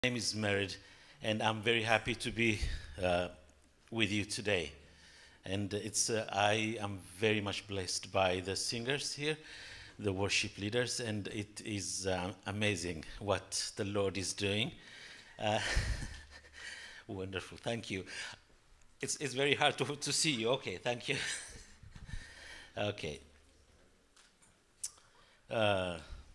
My name is Merid, and I'm very happy to be uh, with you today. And I am very much blessed by the singers here, the worship leaders, and it is amazing what the Lord is doing. Uh, Wonderful, thank you. It's very hard to see you. Okay, thank you. Okay. Uh,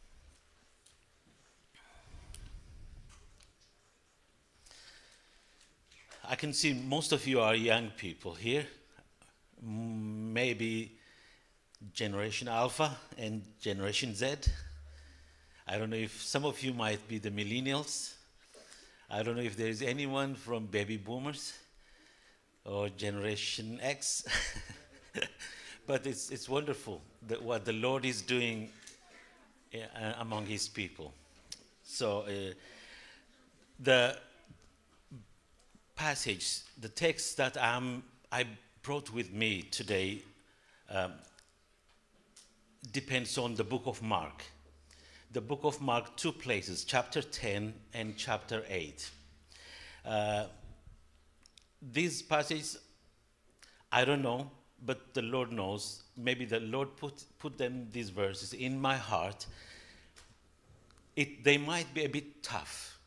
I can see most of you are young people here, maybe Generation Alpha and Generation Z. I don't know if some of you might be the millennials. I don't know if there is anyone from baby boomers or Generation X. But it's wonderful that what the Lord is doing among his people. So the passage, the text that I brought with me today depends on the book of Mark. The book of Mark, two places, chapter 10 and chapter 8. These passages, I don't know, but the Lord knows. Maybe the Lord put these verses in my heart. They might be a bit tough.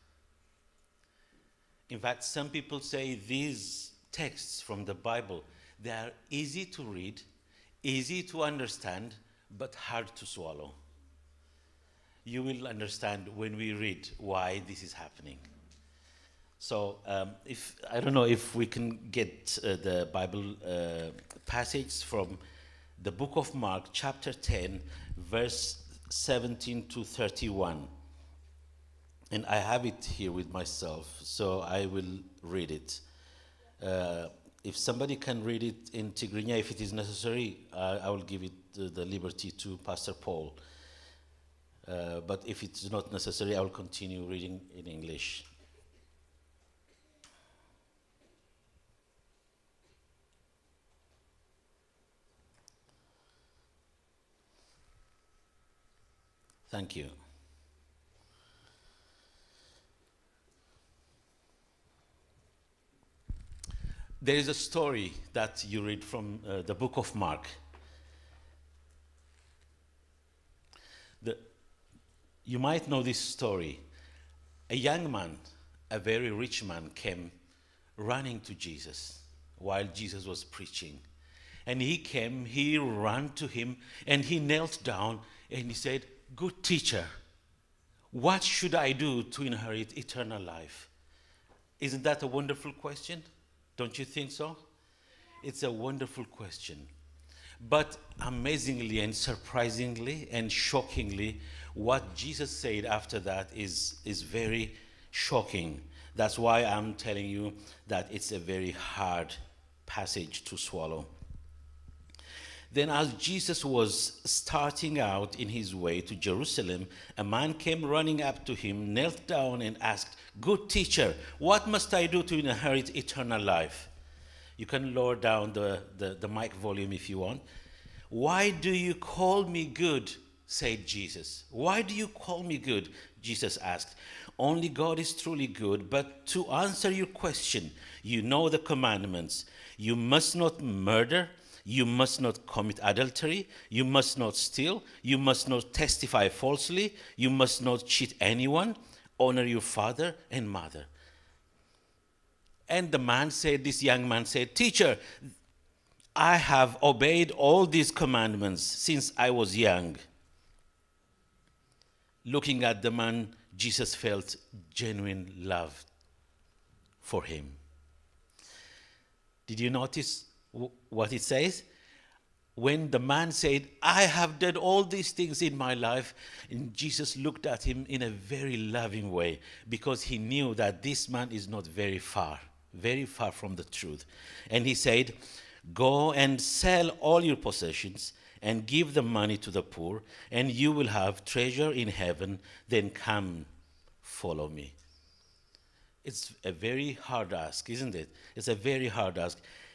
In fact, some people say these texts from the Bible, they are easy to read, easy to understand, but hard to swallow. You will understand when we read why this is happening. So I don't know if we can get the Bible passage from the book of Mark, chapter 10, verse 17 to 31. And I have it here with myself, so I will read it. If somebody can read it in Tigrinya, if it is necessary, I will give it the liberty to Pastor Paul. But if it's not necessary, I will continue reading in English. Thank you. There is a story that you read from the book of Mark. You might know this story. A young man, a very rich man, came running to Jesus while Jesus was preaching. And he ran to him, and he knelt down, and he said, "Good teacher, what should I do to inherit eternal life?" Isn't that a wonderful question? Don't you think so? It's a wonderful question. But amazingly and surprisingly and shockingly, what Jesus said after that is very shocking. That's why I'm telling you that it's a very hard passage to swallow. Then as Jesus was starting out in his way to Jerusalem, a man came running up to him, knelt down and asked, "Good teacher, what must I do to inherit eternal life?" You can lower down the mic volume if you want. "Why do you call me good?" said Jesus. "Why do you call me good?" Jesus asked. "Only God is truly good, but to answer your question, you know the commandments. You must not murder. You must not commit adultery. You must not steal. You must not testify falsely. You must not cheat anyone. Honor your father and mother." And this young man said, "Teacher, I have obeyed all these commandments since I was young." Looking at the man, Jesus felt genuine love for him. Did you notice what it says? When the man said, "I have done all these things in my life," and Jesus looked at him in a very loving way, because he knew that this man is not very far from the truth. And he said, "Go and sell all your possessions and give the money to the poor, and you will have treasure in heaven. Then come, follow me." It's a very hard ask, isn't it? It's a very hard ask.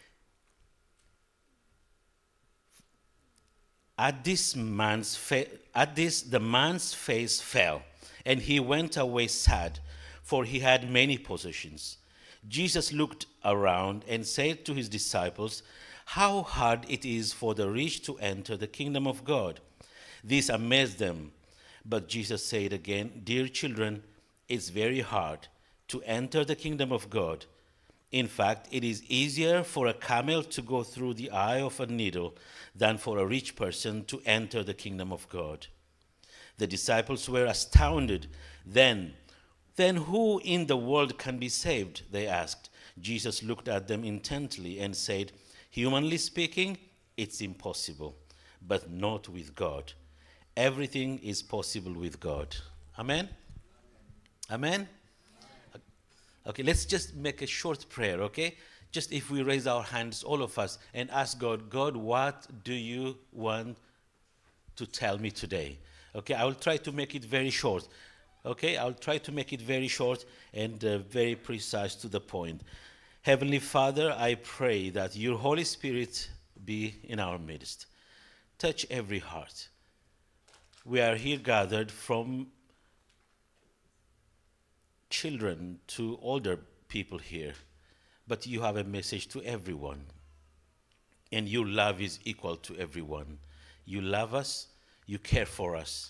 At this, the man's face fell, and he went away sad, for he had many possessions. Jesus looked around and said to his disciples, "How hard it is for the rich to enter the kingdom of God." This amazed them. But Jesus said again, "Dear children, it's very hard to enter the kingdom of God. In fact, it is easier for a camel to go through the eye of a needle than for a rich person to enter the kingdom of God." The disciples were astounded. Then who in the world can be saved? They asked. Jesus looked at them intently and said, "Humanly speaking, it's impossible, but not with God. Everything is possible with God." Amen? Amen? Okay, let's just make a short prayer, okay? Just if we raise our hands, all of us, and ask God, "God, what do you want to tell me today?" Okay, I will try to make it very short. Okay, I'll try to make it very short and very precise to the point. Heavenly Father, I pray that your Holy Spirit be in our midst. Touch every heart. We are here gathered from children to older people here, but you have a message to everyone. And your love is equal to everyone. You love us, you care for us.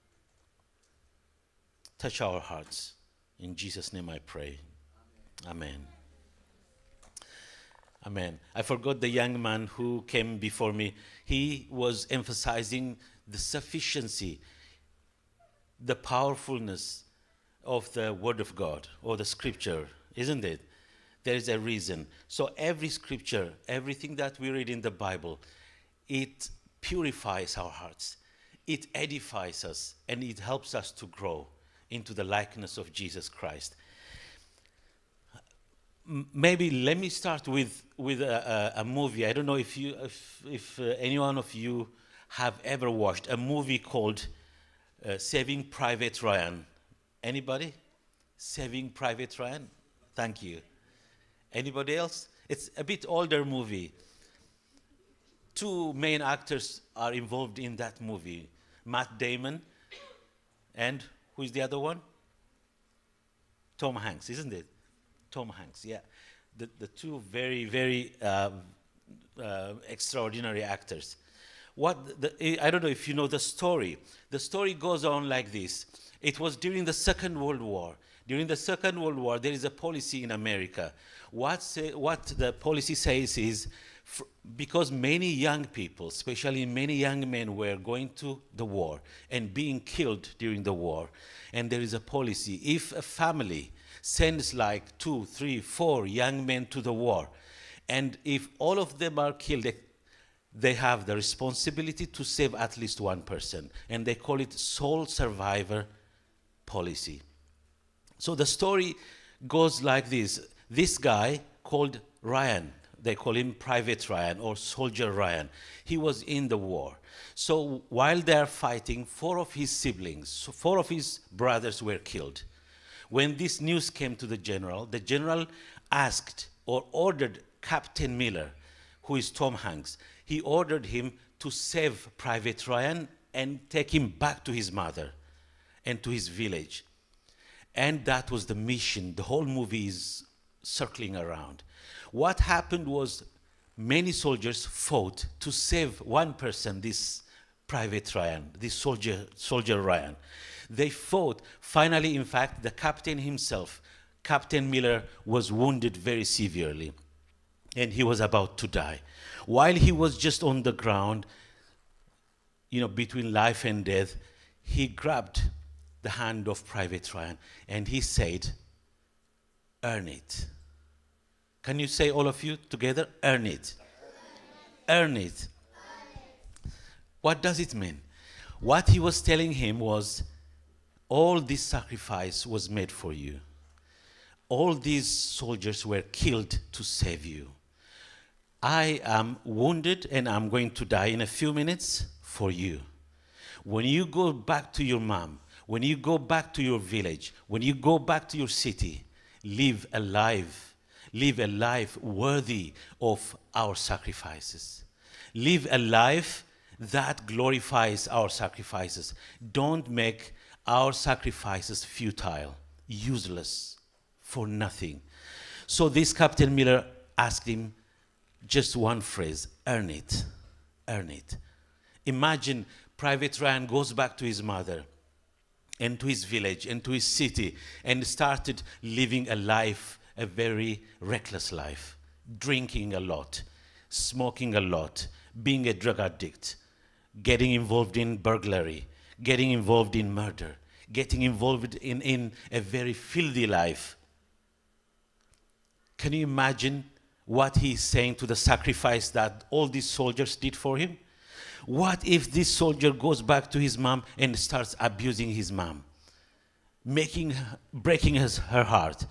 Touch our hearts. In Jesus' name I pray. Amen. Amen. I forgot the young man who came before me. He was emphasizing the sufficiency, the powerfulness of the Word of God or the Scripture, isn't it? There is a reason. So every Scripture, everything that we read in the Bible, it purifies our hearts. It edifies us, and it helps us to grow into the likeness of Jesus Christ. Maybe let me start with a movie. I don't know if any one of you have ever watched a movie called Saving Private Ryan. Anybody? Saving Private Ryan? Thank you. Anybody else? It's a bit older movie. Two main actors are involved in that movie. Matt Damon and who is the other one? Tom Hanks, isn't it? Tom Hanks, yeah. The two very, very extraordinary actors. I don't know if you know the story. The story goes on like this. It was during the Second World War. During the Second World War, there is a policy in America. What the policy says is, because many young people, especially many young men, were going to the war and being killed during the war, and there is a policy, if a family sends like 2, 3, 4 young men to the war, and if all of them are killed, they have the responsibility to save at least one person, and they call it sole survivor policy. So the story goes like this. This guy called Ryan, they call him Private Ryan or Soldier Ryan. He was in the war. So while they're fighting, 4 of his siblings, 4 of his brothers were killed. When this news came to the general asked or ordered Captain Miller, who is Tom Hanks, he ordered him to save Private Ryan and take him back to his mother and to his village. And that was the mission. The whole movie is circling around. What happened was many soldiers fought to save one person, this Private Ryan, this soldier Ryan. They fought. Finally, in fact, the captain himself, Captain Miller, was wounded very severely, and he was about to die. While he was just on the ground, between life and death, he grabbed the hand of Private Ryan, and he said, "Earn it." Can you say, all of you together? Earn it. Earn it. What does it mean? What he was telling him was, all this sacrifice was made for you. All these soldiers were killed to save you. I am wounded and I'm going to die in a few minutes for you. When you go back to your mom, when you go back to your village, when you go back to your city, live a life worthy of our sacrifices. Live a life that glorifies our sacrifices. Don't make our sacrifices futile. useless, for nothing. So this Captain Miller asked him just one phrase: earn it, earn it. Imagine Private Ryan goes back to his mother and to his village and to his city and started living a life, a very reckless life, drinking a lot, smoking a lot, being a drug addict, getting involved in burglary, getting involved in murder, getting involved in a very filthy life. Can you imagine what he's saying to the sacrifice that all these soldiers did for him? What if this soldier goes back to his mom and starts abusing his mom, breaking her heart?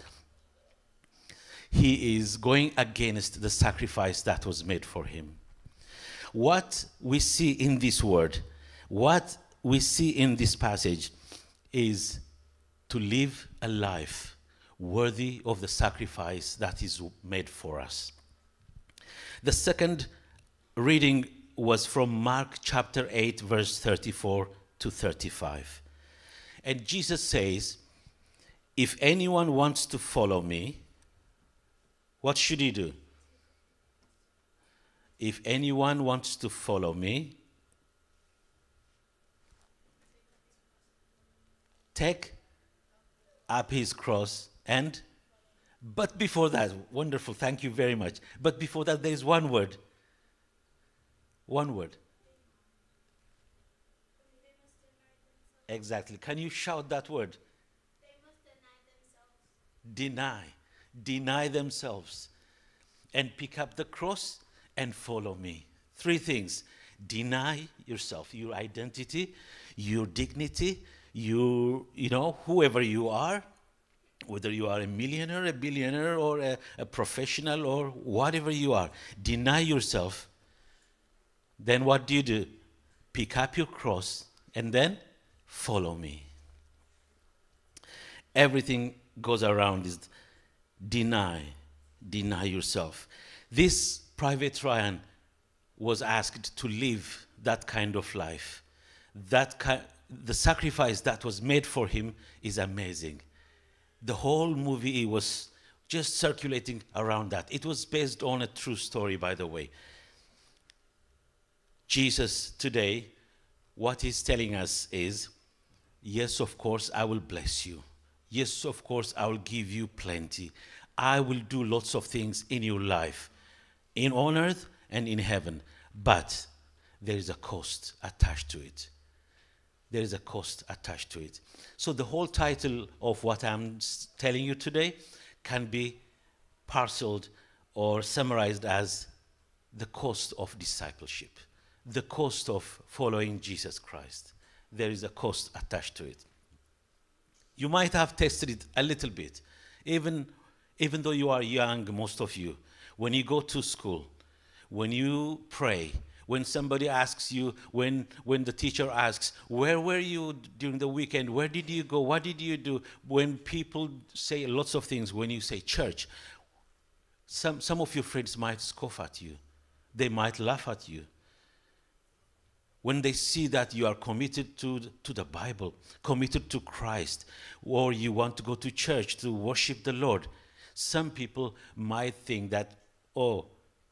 He is going against the sacrifice that was made for him. What we see in this word, what we see in this passage is to live a life worthy of the sacrifice that is made for us. The second reading was from Mark chapter 8, verse 34 to 35. And Jesus says, if anyone wants to follow me, what should he do? If anyone wants to follow me, take up his cross and, but before that, wonderful, thank you very much. But before that, there is one word. One word. Exactly. Can you shout that word? They must deny themselves. Deny themselves. And pick up the cross and follow me. Three things. Deny yourself, your identity, your dignity, whoever you are, whether you are a millionaire, a billionaire, or a professional, or whatever you are. Deny yourself. Then what do? Pick up your cross and then follow me. Everything goes around is deny yourself. This Private Ryan was asked to live that kind of life. The sacrifice that was made for him is amazing. The whole movie was just circulating around that. It was based on a true story, by the way. Jesus today, what he's telling us is, yes, of course, I will bless you. Yes, of course, I will give you plenty. I will do lots of things in your life, on earth and in heaven. But there is a cost attached to it. There is a cost attached to it. So the whole title of what I'm telling you today can be parceled or summarized as the cost of discipleship. The cost of following Jesus Christ. There is a cost attached to it. You might have tested it a little bit, even though you are young, most of you. When you go to school, when you pray, when somebody asks you, when the teacher asks, where were you during the weekend? Where did you go? What did you do? When people say lots of things, when you say church, some of your friends might scoff at you. They might laugh at you. When they see that you are committed to the Bible, committed to Christ, or you want to go to church to worship the Lord, some people might think that, oh,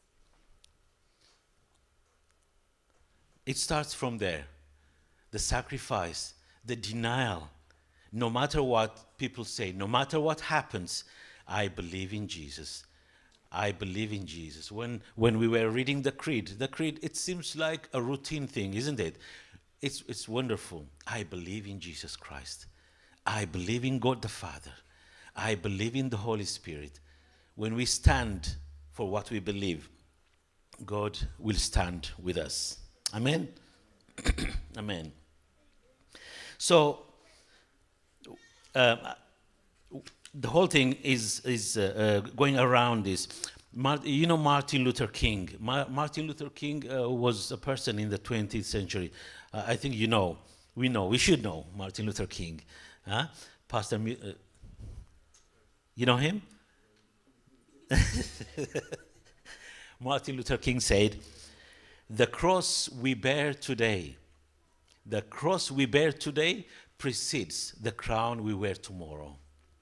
it starts from there. The sacrifice, the denial. No matter what people say, no matter what happens, I believe in Jesus. I believe in Jesus. When we were reading the creed, it seems like a routine thing, isn't it? It's wonderful. I believe in Jesus Christ. I believe in God the Father. I believe in the Holy Spirit. When we stand for what we believe, God will stand with us. Amen? Amen. So, the whole thing is going around this. Martin Luther King. Martin Luther King was a person in the 20th century. I think we should know Martin Luther King. Pastor, you know him? Martin Luther King said, the cross we bear today precedes the crown we wear tomorrow.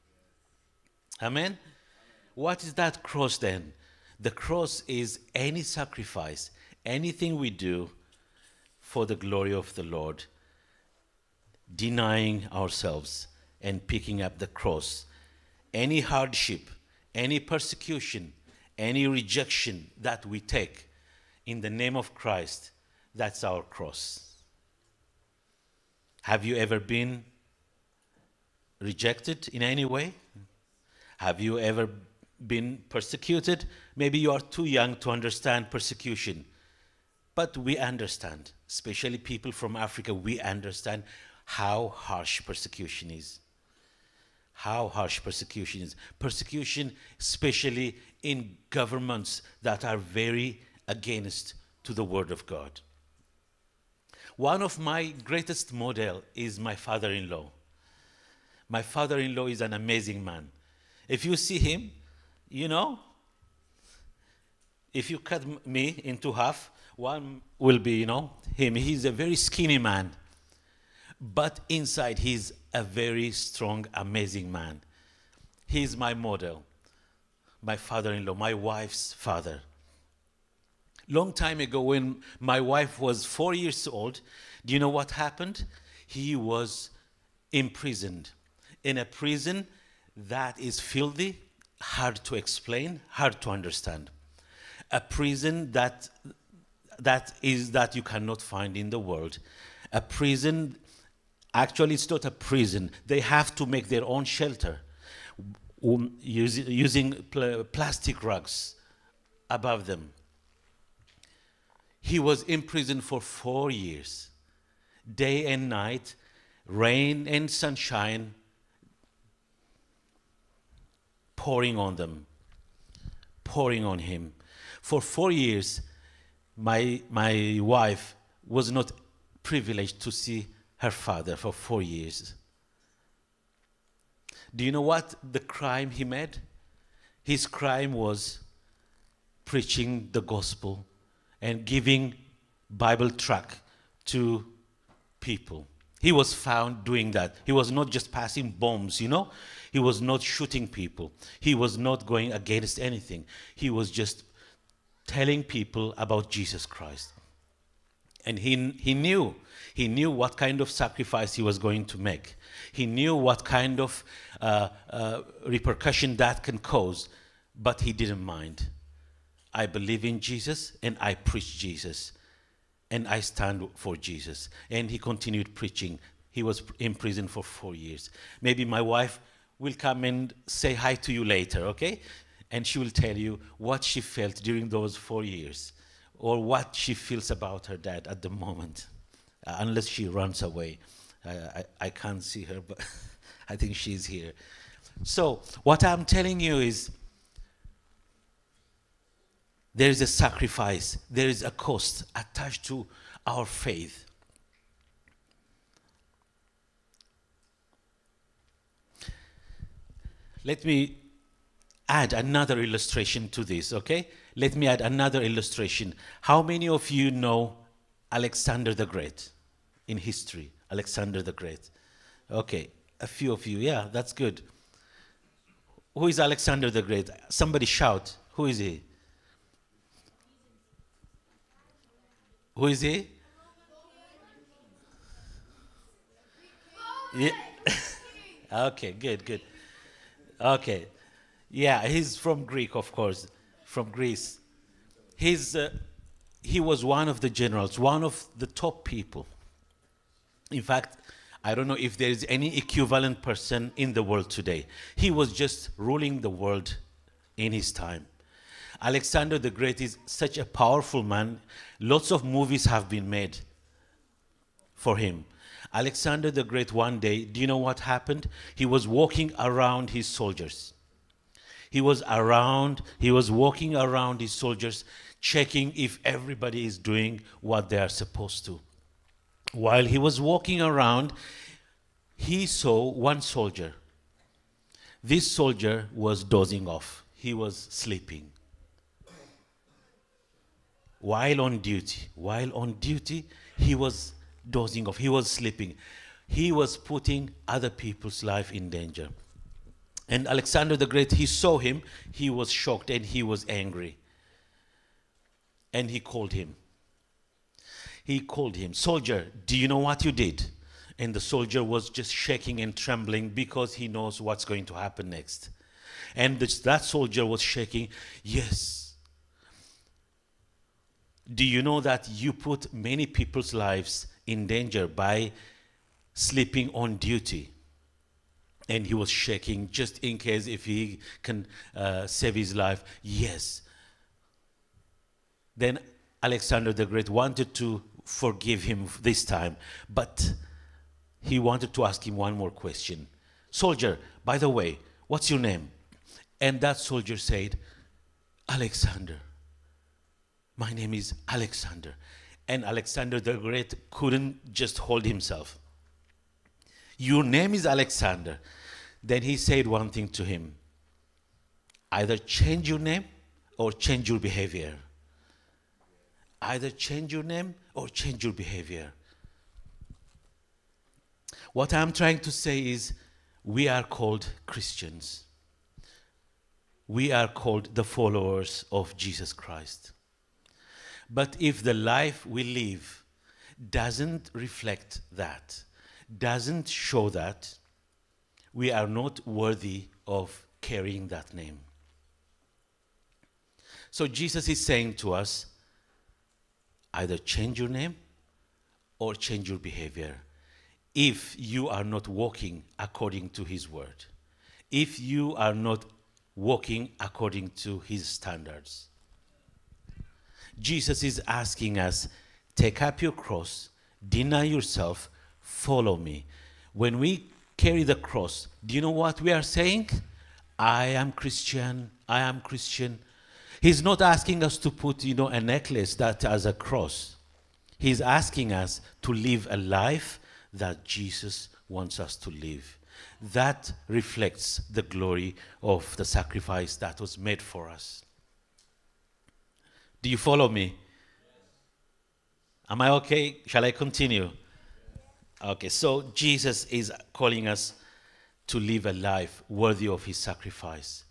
Amen? What is that cross then? The cross is any sacrifice, anything we do for the glory of the Lord, denying ourselves and picking up the cross. Any hardship, any persecution, any rejection that we take in the name of Christ, that's our cross. Have you ever been rejected in any way? Have you ever been persecuted? Maybe you are too young to understand persecution, but we understand, especially people from Africa, we understand how harsh persecution is. How harsh persecution is. Persecution, especially in governments that are very against to the Word of God. One of my greatest model is my father-in-law. My father-in-law is an amazing man. If you see him, you know, if you cut me into half, one will be, you know, him. He's a very skinny man. But inside, he's a very strong, amazing man. He's my model, my father-in-law, my wife's father. Long time ago, when my wife was 4 years old, do you know what happened? He was imprisoned in a prison that is filthy, hard to explain, hard to understand. A prison that you cannot find in the world. A prison, actually it's not a prison. They have to make their own shelter using plastic rugs above them. He was in prison for 4 years, day and night, rain and sunshine, pouring on them, pouring on him. For 4 years, my wife was not privileged to see her father for 4 years. Do you know what the crime he made? His crime was preaching the gospel and giving Bible tract to people. He was found doing that. He was not just passing bombs, you know. He was not shooting people. He was not going against anything. He was just telling people about Jesus Christ. And he knew what kind of sacrifice he was going to make. He knew what kind of repercussion that can cause, but he didn't mind. I believe in Jesus and I preach Jesus and I stand for Jesus. And he continued preaching. He was in prison for 4 years. Maybe my wife will come and say hi to you later, okay? And she will tell you what she felt during those 4 years or what she feels about her dad at the moment, unless she runs away. I can't see her, but I think she's here. So what I'm telling you is there is a sacrifice, there is a cost attached to our faith. Let me add another illustration to this, okay? Let me add another illustration. How many of you know Alexander the Great in history? Alexander the Great. Okay, a few of you. Yeah, that's good. Who is Alexander the Great? Somebody shout. Who is he? Who is he? Yeah. Okay, good. Okay. Yeah, he's from Greek, of course, from Greece. He was one of the generals, one of the top people. In fact, I don't know if there is any equivalent person in the world today. He was just ruling the world in his time. Alexander the Great is such a powerful man. Lots of movies have been made for him. Alexander the Great, one day, do you know what happened? He was walking around his soldiers. He was walking around his soldiers, checking if everybody is doing what they are supposed to. While he was walking around, he saw one soldier. This soldier was dozing off. He was sleeping. While on duty, he was dozing off. He was sleeping. He was putting other people's life in danger. And Alexander the Great, he saw him, he was shocked and he was angry. And he called him. He called him, "Soldier, do you know what you did?" And the soldier was just shaking and trembling because he knows what's going to happen next. And that soldier was shaking. "Yes. Do you know that you put many people's lives in danger by sleeping on duty?" And he was shaking just in case if he can save his life. "Yes." Then Alexander the Great wanted to forgive him this time, but he wanted to ask him one more question. "Soldier, by the way, what's your name?" And that soldier said, "Alexander. My name is Alexander." And Alexander the Great couldn't just hold himself. "Your name is Alexander." Then he said one thing to him: "Either change your name or change your behavior." Either change your name or change your behavior. What I'm trying to say is, we are called Christians. We are called the followers of Jesus Christ. But if the life we live doesn't reflect that, doesn't show that, we are not worthy of carrying that name. So Jesus is saying to us, either change your name or change your behavior if you are not walking according to his word, if you are not walking according to his standards. Jesus is asking us, take up your cross, deny yourself, follow me. When we carry the cross, do you know what we are saying? I am Christian, I am Christian. He's not asking us to put, a necklace that as a cross. He's asking us to live a life that Jesus wants us to live. That reflects the glory of the sacrifice that was made for us. Do you follow me? Am I okay? Shall I continue? Okay, so Jesus is calling us to live a life worthy of his sacrifice.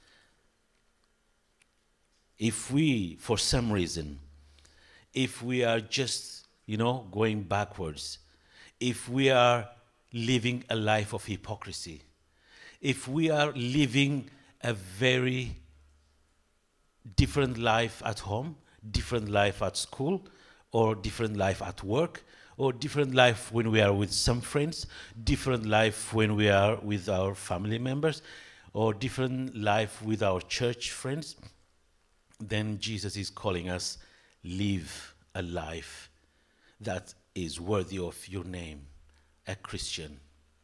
If we, for some reason, if we are just, going backwards, if we are living a life of hypocrisy, if we are living a very different life at home, different life at school, or different life at work, or different life when we are with some friends, different life when we are with our family members, or different life with our church friends, then Jesus is calling us, live a life that is worthy of your name, a Christian.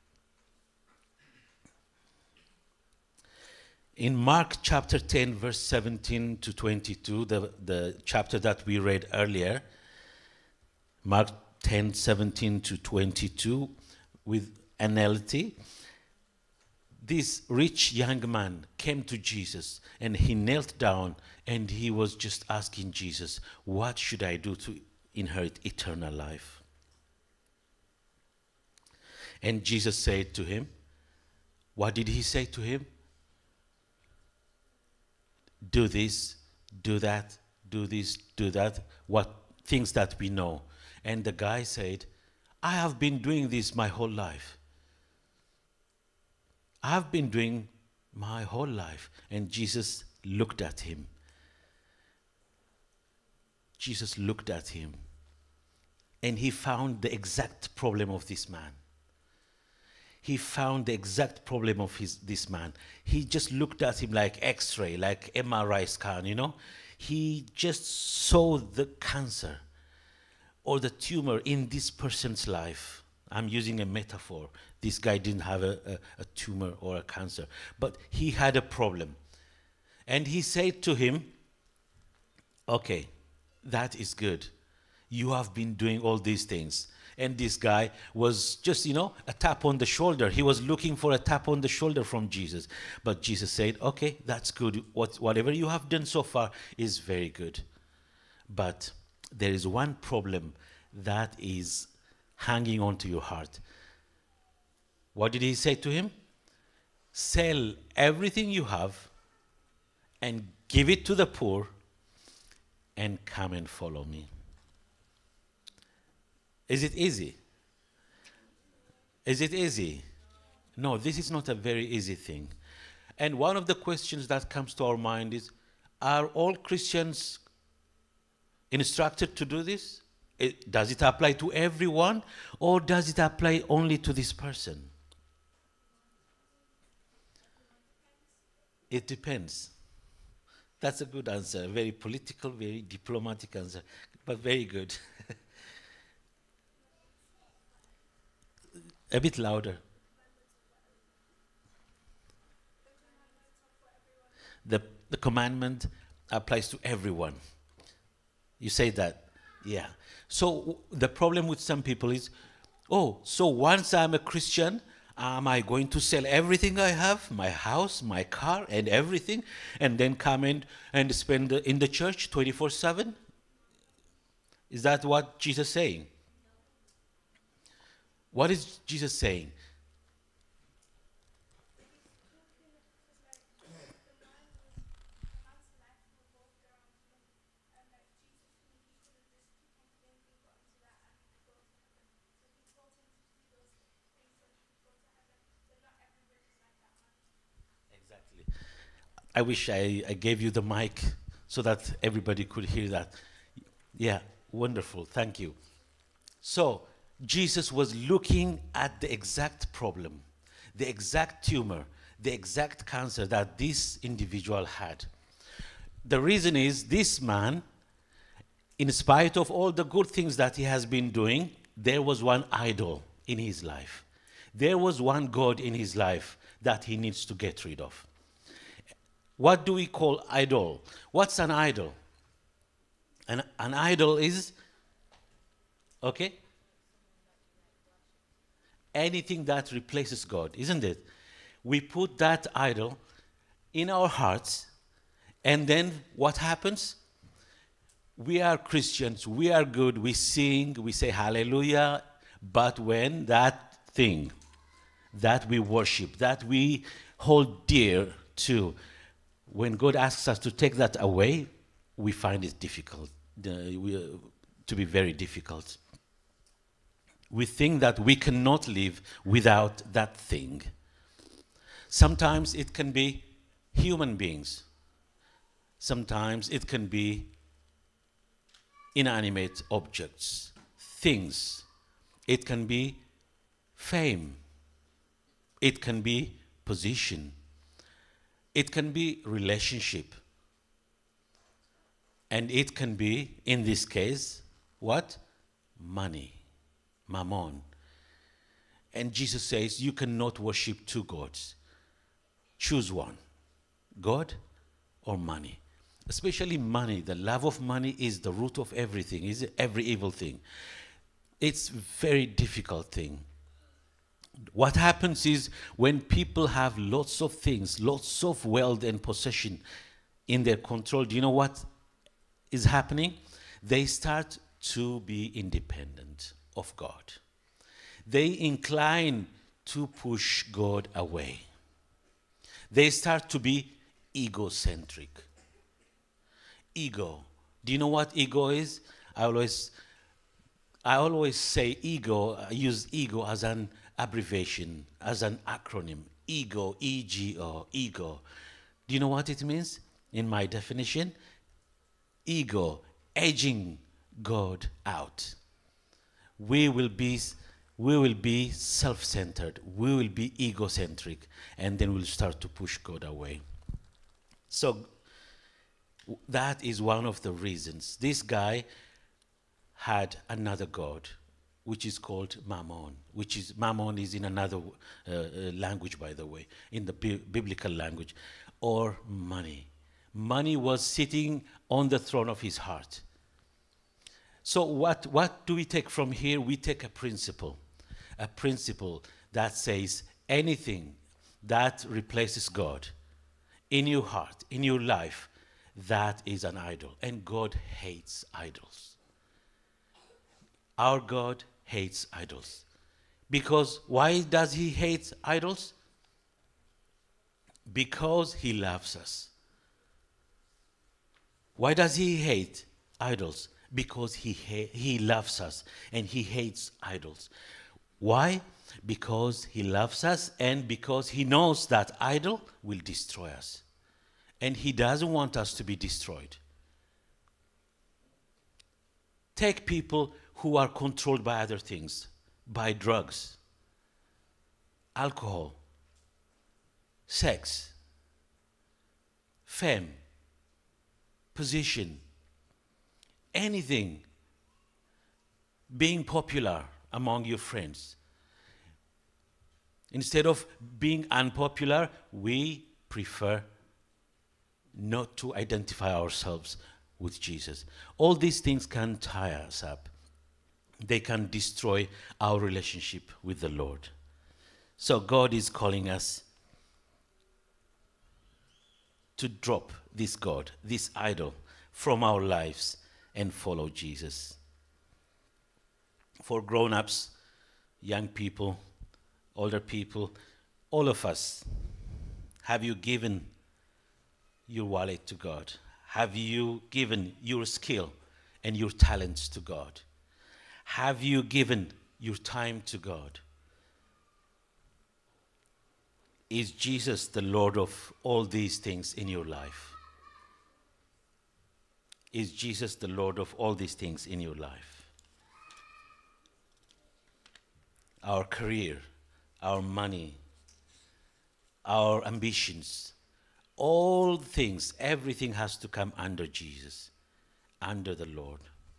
In Mark chapter 10, verse 17 to 22, the chapter that we read earlier, Mark 10, 17 to 22, with NLT, this rich young man came to Jesus and he knelt down and he was just asking Jesus, what should I do to inherit eternal life? And Jesus said to him, what did he say to him? Do this, do that, do this, do that, what things that we know. And the guy said, I have been doing this my whole life. I've been doing my whole life. And Jesus looked at him. Jesus looked at him. And he found the exact problem of this man. He found the exact problem of this man. He just looked at him like X-ray, like MRI scan, He just saw the cancer or the tumor in this person's life. I'm using a metaphor. This guy didn't have a tumor or a cancer, but he had a problem. And he said to him, okay, that is good. You have been doing all these things. And this guy was just, a tap on the shoulder. He was looking for a tap on the shoulder from Jesus. But Jesus said, okay, that's good. Whatever you have done so far is very good. But there is one problem that is hanging on to your heart. What did he say to him? Sell everything you have and give it to the poor and come and follow me. Is it easy? Is it easy? No, this is not a very easy thing. And one of the questions that comes to our mind is, are all Christians instructed to do this? Does it apply to everyone, or does it apply only to this person? It depends. That's a good answer. Very political, very diplomatic answer, but very good. A bit louder. The commandment applies to everyone. You say that? Yeah. So the problem with some people is, oh, so once I'm a Christian, am I going to sell everything I have, my house, my car, and everything, and then come in and spend in the church 24/7? Is that what Jesus is saying? What is Jesus saying? Exactly. I wish I gave you the mic so that everybody could hear that. Yeah, wonderful. Thank you. So, Jesus was looking at the exact problem, the exact tumor, the exact cancer that this individual had. The reason is this man, in spite of all the good things that he has been doing, there was one idol in his life. There was one God in his life that he needs to get rid of. What do we call idol? What's an idol? An idol is, okay, anything that replaces God, isn't it? We put that idol in our hearts, and then what happens? We are Christians, we are good, we sing, we say hallelujah, but when that thing that we worship, that we hold dear to, when God asks us to take that away, we find it difficult, to be very difficult. We think that we cannot live without that thing. Sometimes it can be human beings. Sometimes it can be inanimate objects, things. It can be fame. It can be position. It can be relationship. And it can be, in this case, what? Money. Mammon. And Jesus says, you cannot worship two gods. Choose one. God or money. Especially money. The love of money is the root of everything, is every evil thing. It's a very difficult thing. What happens is when people have lots of things, lots of wealth and possession in their control, do you know what is happening? They start to be independent of God. They incline to push God away. They start to be egocentric. Ego. Do you know what ego is? I always say ego, I use ego as an abbreviation, as an acronym. Ego, E-G-O, ego. Do you know what it means? In my definition, ego, edging God out. We will be self-centered. We will be egocentric, and then we'll start to push God away. So that is one of the reasons. This guy had another god, which is called Mammon. Mammon is in another language, by the way, in the biblical language, or money. Money was sitting on the throne of his heart. So what do we take from here? We take a principle that says anything that replaces God in your heart, in your life, that is an idol. And God hates idols. Our God hates idols. Because why does he hate idols? Because he loves us. Why does he hate idols? Because he loves us and he hates idols. Why? Because he loves us and because he knows that idol will destroy us. And he doesn't want us to be destroyed. Take people who are controlled by other things, by drugs, alcohol, sex, fame, position, anything, being popular among your friends. Instead of being unpopular, we prefer not to identify ourselves with Jesus. All these things can tie us up. They can destroy our relationship with the Lord. So God is calling us to drop this God, this idol, from our lives and follow Jesus. For grown-ups, young people, older people, all of us, have you given your wallet to God? Have you given your skill and your talents to God? Have you given your time to God? Is Jesus the Lord of all these things in your life? Is Jesus the Lord of all these things in your life? Our career, our money, our ambitions, all things, everything has to come under Jesus, under the Lord.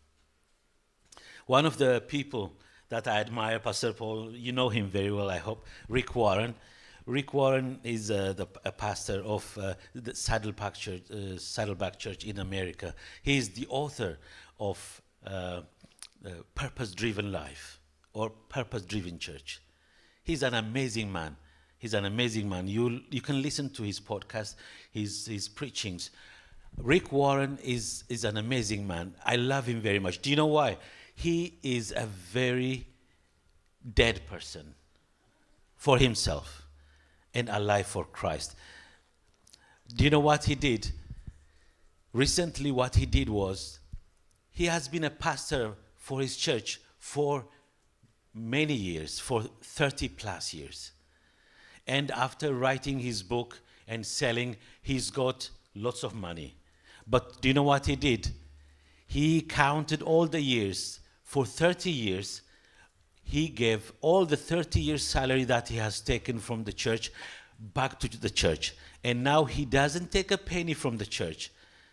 One of the people that I admire, Pastor Paul, you know him very well, I hope, Rick Warren. Rick Warren is a pastor of the Saddleback Church in America. He is the author of Purpose-Driven Life or Purpose-Driven Church. He's an amazing man. He's an amazing man. You can listen to his podcast, his preachings. Rick Warren is an amazing man. I love him very much. Do you know why? He is a very dead person for himself and alive for Christ. Do you know what he did? Recently, what he did was, he has been a pastor for his church for many years, for 30 plus years. And after writing his book and selling, he's got lots of money. But do you know what he did? He counted all the years. For 30 years, he gave all the 30 years salary that he has taken from the church back to the church. And now he doesn't take a penny from the church.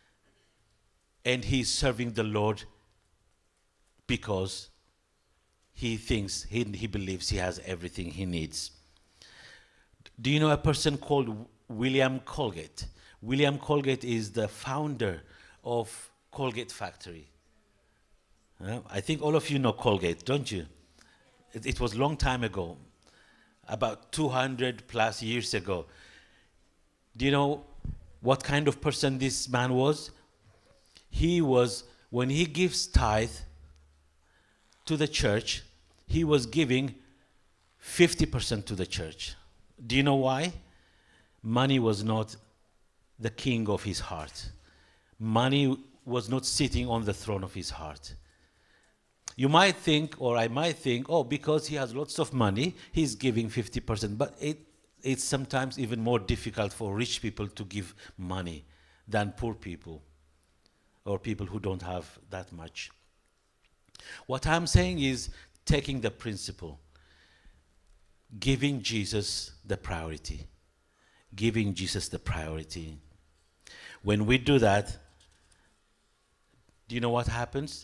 And he's serving the Lord because he thinks, he believes he has everything he needs. Do you know a person called William Colgate? William Colgate is the founder of Colgate Factory. I think all of you know Colgate, don't you? It was a long time ago, about 200 plus years ago. Do you know what kind of person this man was? He was, when he gives tithe to the church, he was giving 50% to the church. Do you know why? Money was not the king of his heart. Money was not sitting on the throne of his heart. You might think, or I might think, oh, because he has lots of money, he's giving 50%. But it's sometimes even more difficult for rich people to give money than poor people or people who don't have that much. What I'm saying is taking the principle, giving Jesus the priority. Giving Jesus the priority. When we do that, do you know what happens?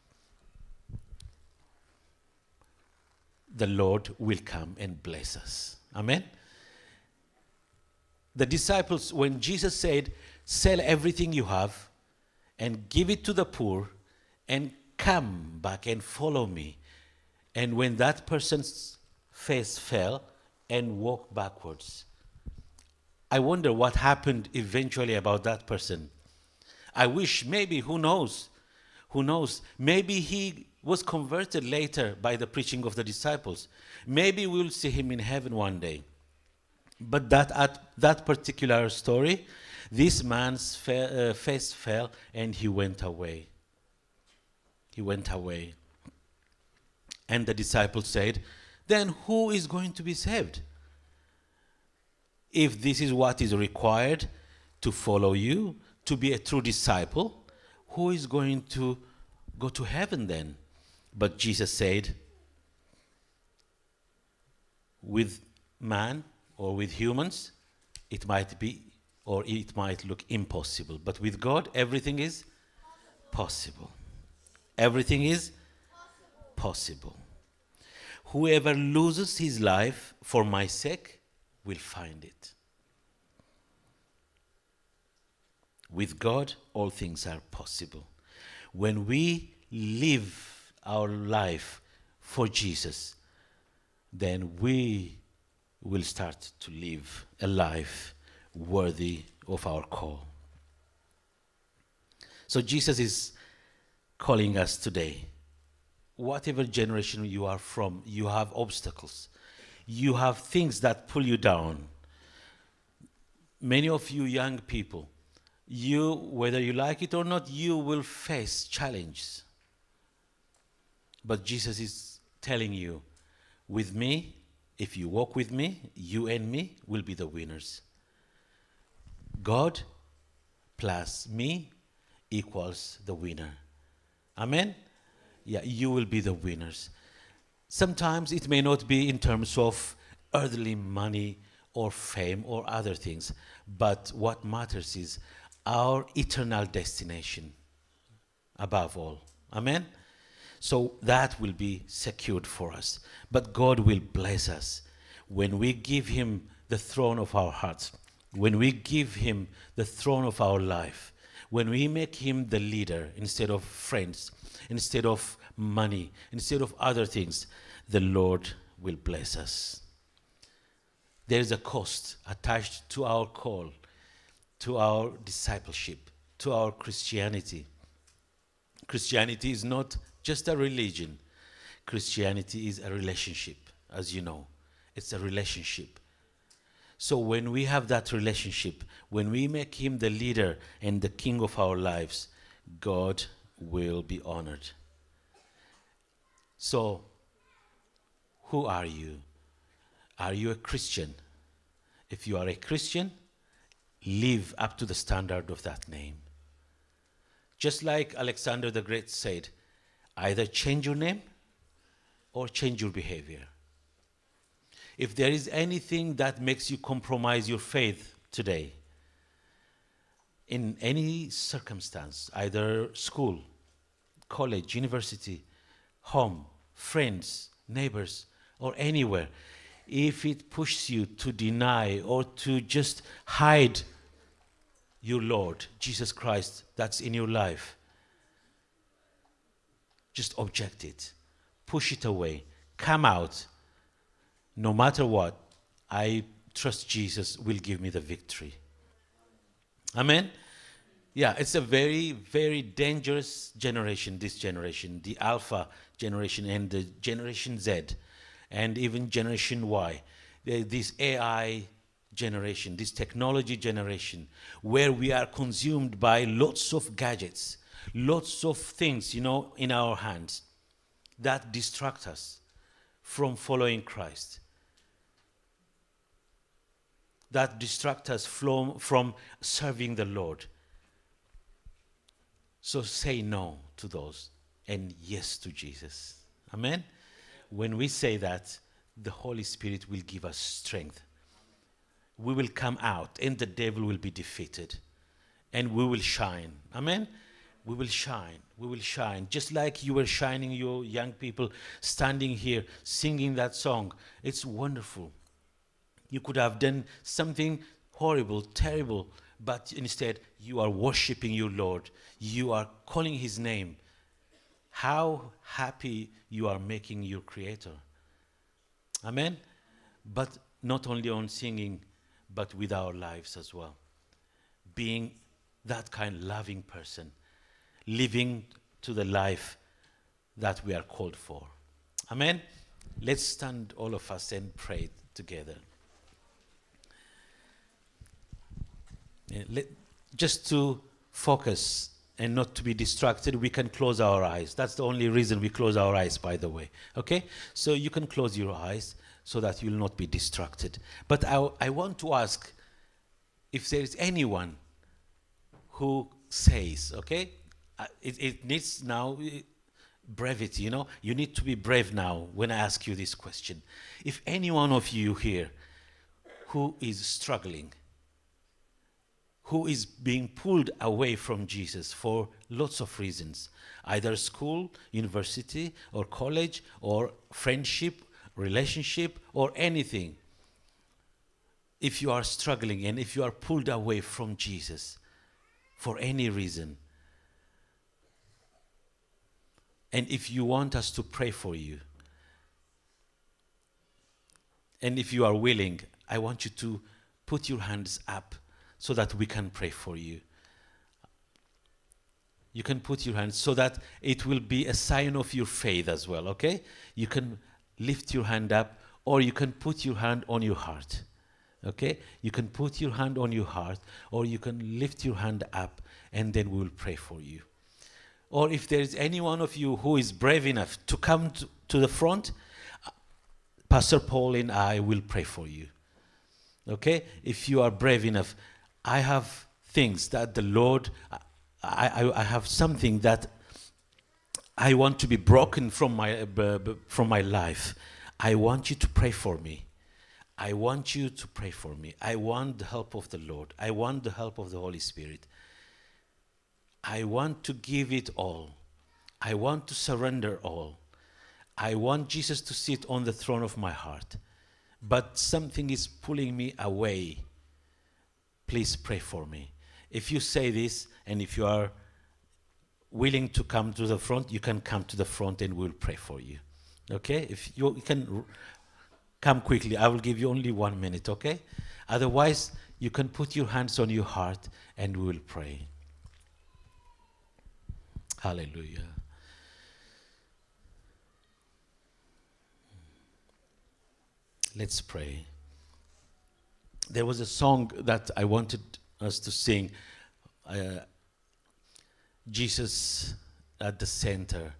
The Lord will come and bless us. Amen? The disciples, when Jesus said, sell everything you have and give it to the poor and come back and follow me. And when that person's face fell and walked backwards, I wonder what happened eventually about that person. I wish, maybe, who knows? Who knows? Maybe he was converted later by the preaching of the disciples. Maybe we'll see him in heaven one day. But that at that particular story, this man's face fell and he went away. He went away. And the disciples said, then who is going to be saved? If this is what is required to follow you, to be a true disciple, who is going to go to heaven then? But Jesus said, with man or with humans, it might be or it might look impossible. But with God, everything is possible. Everything is possible. Whoever loses his life for my sake will find it. With God, all things are possible. When we live our life for Jesus, then we will start to live a life worthy of our call. So Jesus is calling us today. Whatever generation you are from, you have obstacles. You have things that pull you down. Many of you young people, you, whether you like it or not, you will face challenges. But Jesus is telling you, with me, if you walk with me, you and me will be the winners. God plus me equals the winner. Amen? Yeah, you will be the winners. Sometimes it may not be in terms of earthly money or fame or other things, but what matters is our eternal destination above all. Amen? So that will be secured for us. But God will bless us when we give him the throne of our hearts, when we give him the throne of our life, when we make him the leader instead of friends, instead of money, instead of other things, the Lord will bless us. There's a cost attached to our call, to our discipleship, to our Christianity. Christianity is not just a religion. Christianity is a relationship, as you know. It's a relationship. So when we have that relationship, when we make him the leader and the king of our lives, God will be honored. So, who are you? Are you a Christian? If you are a Christian, live up to the standard of that name. Just like Alexander the Great said, either change your name or change your behavior. If there is anything that makes you compromise your faith today, in any circumstance, either school, college, university, home, friends, neighbors, or anywhere, if it pushes you to deny or to just hide your Lord, Jesus Christ, that's in your life, just object it. Push it away. Come out. No matter what, I trust Jesus will give me the victory. Amen? Yeah, it's a very, very dangerous generation, this generation, the Alpha generation and the Generation Z and even Generation Y. This AI generation, this technology generation, where we are consumed by lots of gadgets, lots of things, in our hands that distract us from following Christ, that distract us from serving the Lord. So say no to those and yes to Jesus. Amen? When we say that, the Holy Spirit will give us strength. We will come out and the devil will be defeated. And we will shine. Amen? We will shine. We will shine. Just like you were shining, you young people standing here singing that song. It's wonderful. You could have done something horrible, terrible, but instead you are worshiping your Lord. You are calling his name. How happy you are making your Creator. Amen? But not only on singing, but with our lives as well. Being that kind of loving person. Living to the life that we are called for. Amen? Let's stand all of us and pray together. Just to focus and not to be distracted, we can close our eyes. That's the only reason we close our eyes, by the way. Okay? So you can close your eyes so that you'll not be distracted. But I want to ask if there is anyone who says, okay? It needs now brevity, you know? You need to be brave now when I ask you this question. If any one of you here who is struggling, who is being pulled away from Jesus for lots of reasons, either school, university, or college, or friendship, relationship, or anything. If you are struggling and if you are pulled away from Jesus for any reason, and if you want us to pray for you, and if you are willing, I want you to put your hands up so that we can pray for you. You can put your hands so that it will be a sign of your faith as well, okay? You can lift your hand up, or you can put your hand on your heart, okay? You can put your hand on your heart, or you can lift your hand up, and then we will pray for you. Or if there is any one of you who is brave enough to come to the front, Pastor Paul and I will pray for you, okay? If you are brave enough, I have things that the Lord, I have something that I want to be broken from my life. I want you to pray for me. I want you to pray for me. I want the help of the Lord. I want the help of the Holy Spirit. I want to give it all. I want to surrender all. I want Jesus to sit on the throne of my heart. But something is pulling me away. Please pray for me. If you say this, and if you are willing to come to the front, you can come to the front and we'll pray for you. Okay? If you can come quickly, I will give you only 1 minute, okay? Otherwise, you can put your hands on your heart and we will pray. Hallelujah. Let's pray. There was a song that I wanted us to sing. Jesus at the center.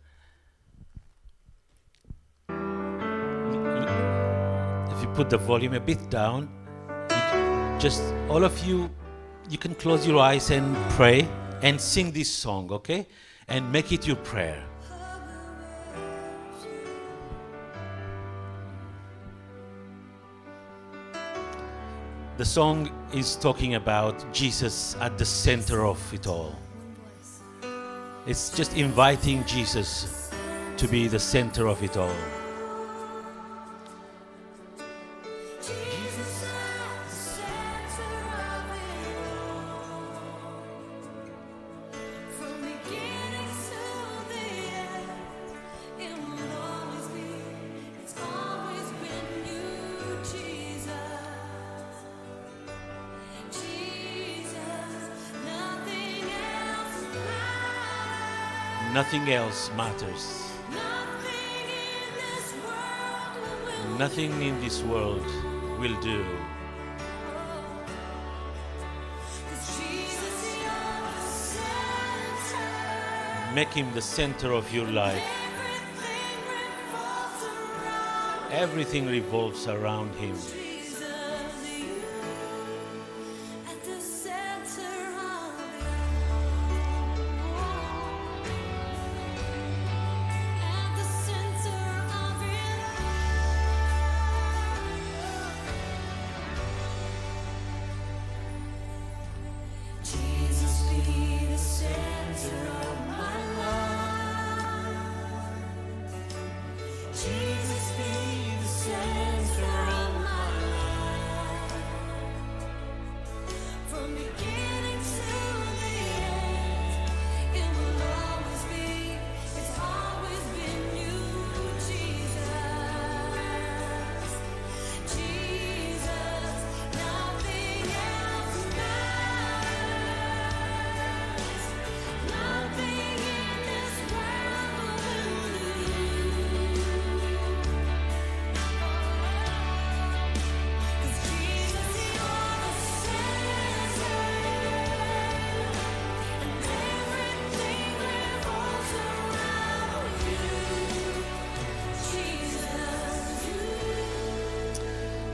If you put the volume a bit down, just all of you, you can close your eyes and pray and sing this song, okay? And make it your prayer. The song is talking about Jesus at the center of it all. It's just inviting Jesus to be the center of it all. Nothing else matters. Nothing in this world will do. Make him the center of your life. Everything revolves around him.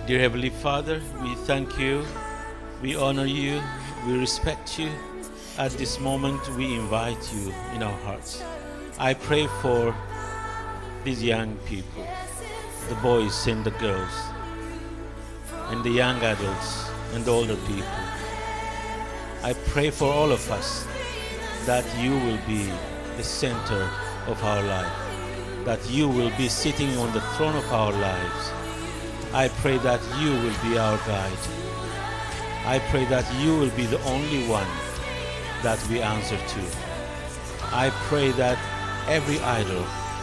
Dear Heavenly Father, we thank you, we honor you, we respect you. At this moment, we invite you in our hearts. I pray for these young people, the boys and the girls, and the young adults and the older people. I pray for all of us that you will be the center of our life, that you will be sitting on the throne of our lives. I pray that you will be our guide. I pray that you will be the only one that we answer to. I pray that every idol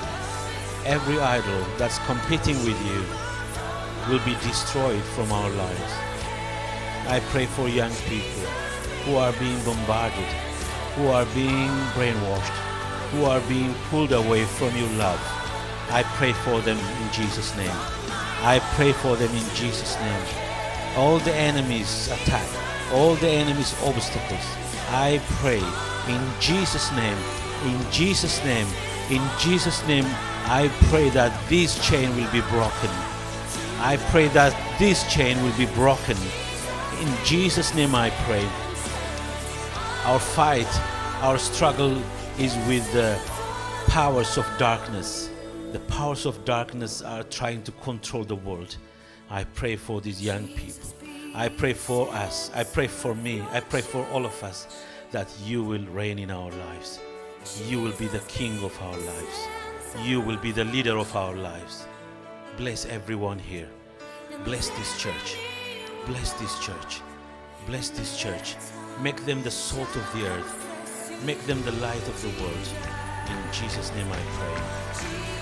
that's competing with you will be destroyed from our lives. I pray for young people who are being bombarded, who are being brainwashed, who are being pulled away from your love. I pray for them in Jesus' name. I pray for them in Jesus' name. All the enemy's attack, all the enemy's obstacles, I pray in Jesus' name, in Jesus' name, in Jesus' name, I pray that this chain will be broken. I pray that this chain will be broken. In Jesus' name I pray. Our fight, our struggle is with the powers of darkness. The powers of darkness are trying to control the world. I pray for these young people. I pray for us. I pray for me. I pray for all of us that you will reign in our lives. You will be the king of our lives. You will be the leader of our lives. Bless everyone here. Bless this church. Bless this church. Bless this church. Make them the salt of the earth. Make them the light of the world. In Jesus' name I pray.